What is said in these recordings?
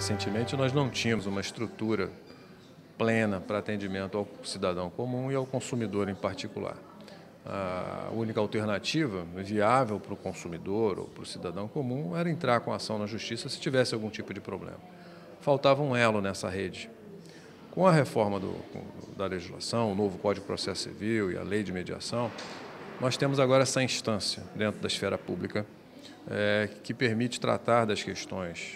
recentemente, nós não tínhamos uma estrutura plena para atendimento ao cidadão comum e ao consumidor em particular. A única alternativa viável para o consumidor ou para o cidadão comum era entrar com ação na justiça se tivesse algum tipo de problema. Faltava um elo nessa rede. Com a reforma da legislação, o novo Código de Processo Civil e a Lei de Mediação, nós temos agora essa instância dentro da esfera pública que permite tratar das questões,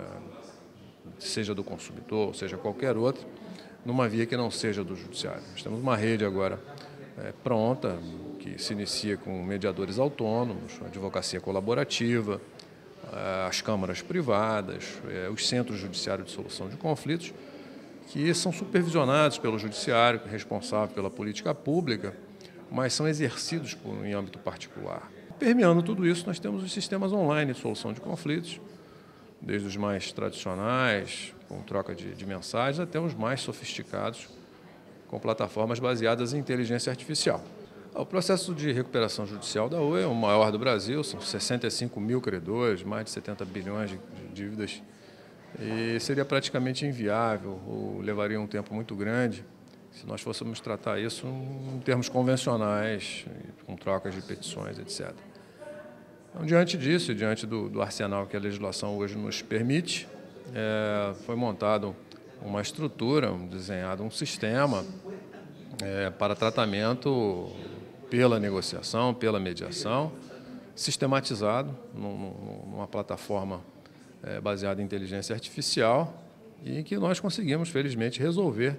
seja do consumidor, seja qualquer outra, numa via que não seja do judiciário. Nós temos uma rede agora pronta, que se inicia com mediadores autônomos, a advocacia colaborativa, as câmaras privadas, os centros judiciários de solução de conflitos, que são supervisionados pelo judiciário, responsável pela política pública, mas são exercidos em âmbito particular. Permeando tudo isso, nós temos os sistemas online de solução de conflitos, desde os mais tradicionais, com troca de mensagens, até os mais sofisticados, com plataformas baseadas em inteligência artificial. O processo de recuperação judicial da UE é o maior do Brasil, são 65 mil credores, mais de 70 bilhões de dívidas, e seria praticamente inviável, ou levaria um tempo muito grande, se nós fôssemos tratar isso em termos convencionais, com trocas de petições, etc. Então, diante disso, diante do arsenal que a legislação hoje nos permite, foi montado uma estrutura, desenhado um sistema para tratamento pela negociação, pela mediação, sistematizado numa plataforma baseada em inteligência artificial e que nós conseguimos, felizmente, resolver,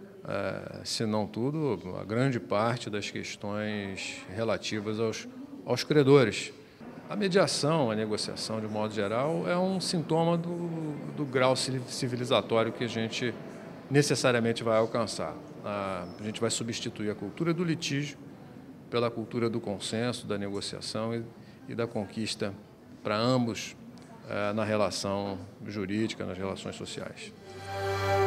se não tudo, a grande parte das questões relativas aos credores. A mediação, a negociação, de um modo geral, é um sintoma do grau civilizatório que a gente necessariamente vai alcançar. A gente vai substituir a cultura do litígio pela cultura do consenso, da negociação e da conquista para ambos na relação jurídica, nas relações sociais.